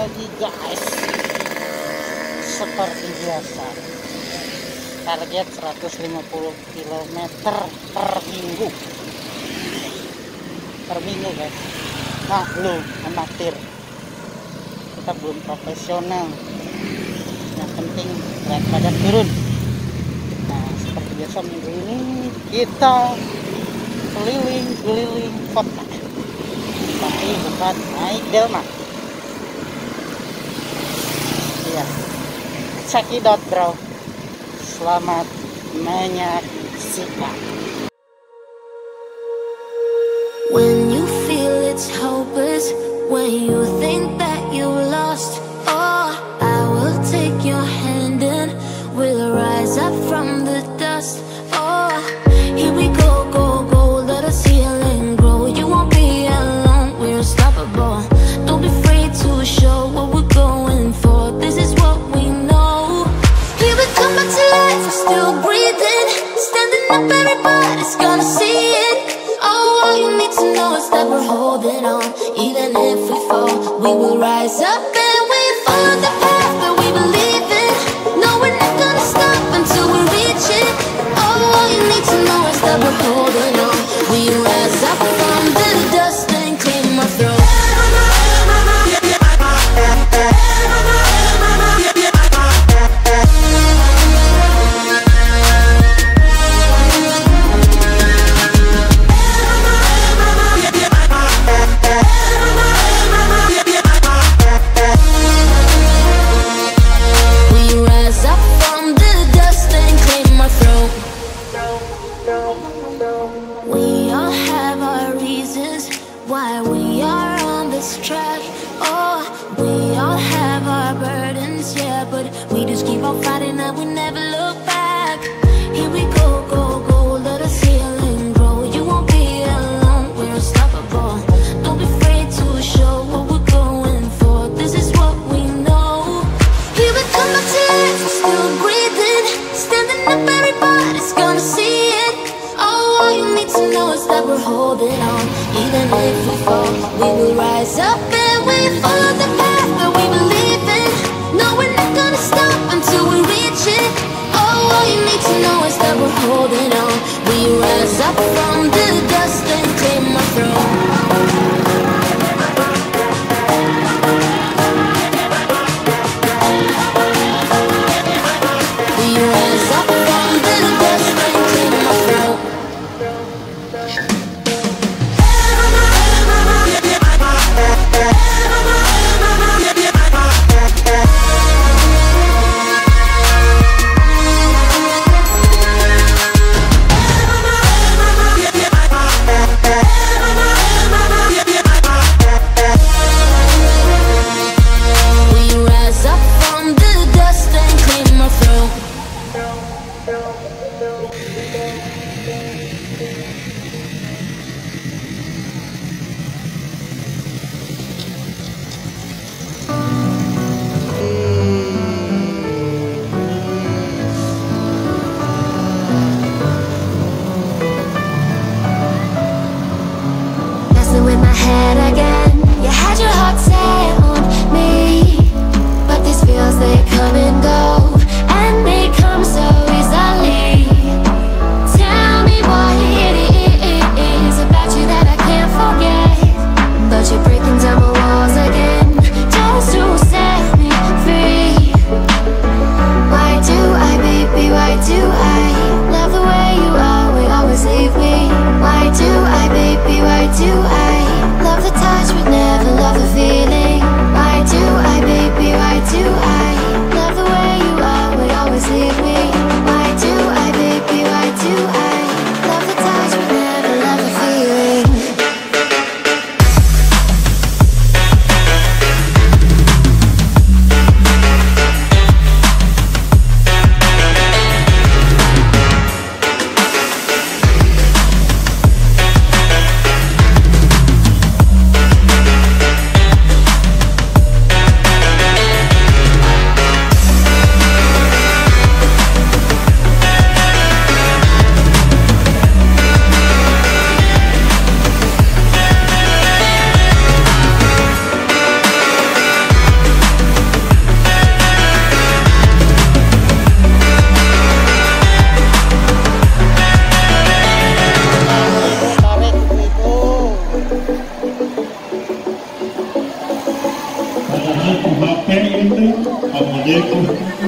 lagi guys. Seperti biasa, target 150 km per minggu guys. Maklum amatir, kita belum profesional, yang penting berat badan turun. Nah seperti biasa minggu ini kita keliling kota, tapi bukan naik delman. Iya, cekidot bro. Selamat menyaksikan. When you feel it's hopeless, when you think that you lost, oh, I will take your hand and we'll rise up from the dust. Oh, here we go, let us heal and grow. You won't be alone, we're unstoppable. Don't be afraid to show what we're going for. This is what we know. Here we come back to life, we're still breathing, standing up, everybody's gonna see it. Oh, all you need to know is that we're holding on. Even if we fall, we will rise up and we follow the path that we believe in. No, we're not gonna stop until we reach it. Oh, all you need to know is that we're holding on. We rise up from the dust and claim our throne. We all have our reasons why we are on this track. Oh, we all have our burdens, yeah, but we just keep on fighting and we never look back. Here we go, let us heal and grow. You won't be alone, we're unstoppable. Don't be afraid to show what we're going for. This is what we know. Here we come back to life, we're still breathing, standing up, everybody's gonna see it. Oh, all you need to know is that we're holding on. Even if we fall, we will rise up and we follow the path that we believe in. No, we're not gonna stop until we reach it. ku HP itu, kamu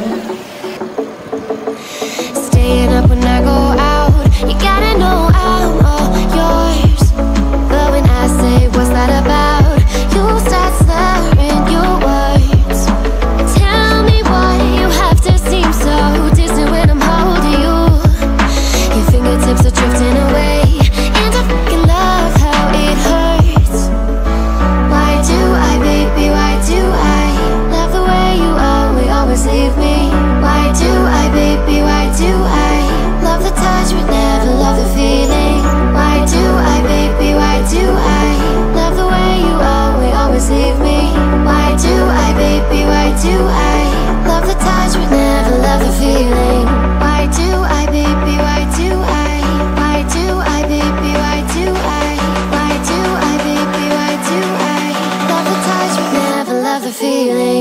Staying up when I go out, you gotta know I'm all yours. But when I say what's that about, you start slurring your words. Tell me why you have to seem so distant when I'm holding you. Your fingertips are drifting away, and I fucking love how it hurts. Why do I, baby, why do I love the way you always leave me? Why do I, baby, why do I love the touch but never love the feeling? Why do I, baby, why do I love the way you always leave me? Why do I, baby, why do I love the touch but never love the feeling? Why do I, baby, why do I? Why do I, baby, why do I? Why do I, baby, why do I love the touch but never love the feeling?